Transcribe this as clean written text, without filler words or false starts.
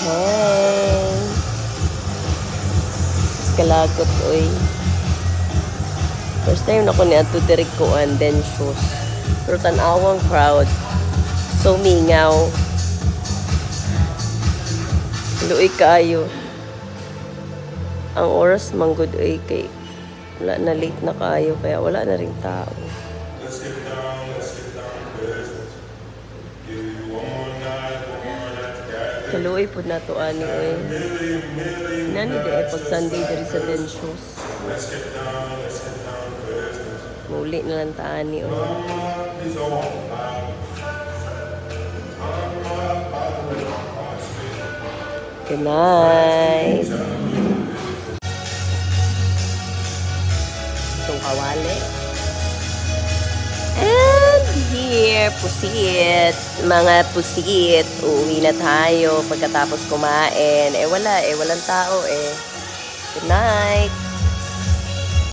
Hey. Kalagot, oy. First time na ko niya ito dirikuan, then shoes. Pero tanawang crowd. So, mingaw. Luoy kaayo. Ang oras manggod, oy, kay wala na late na kaayo, kaya wala na ring tao. Let's get down to business. Give you one more night to get Kaluoy po na to, ani, oy. Nani di ay pag Sunday diri sa den shoes. Let's get down to business. Muli na lang taani, oy. Please don't Good night. Itong kawali. And here, pusit. Mga pusit. Uuwi na tayo pagkatapos kumain. Walang tao eh. Good night.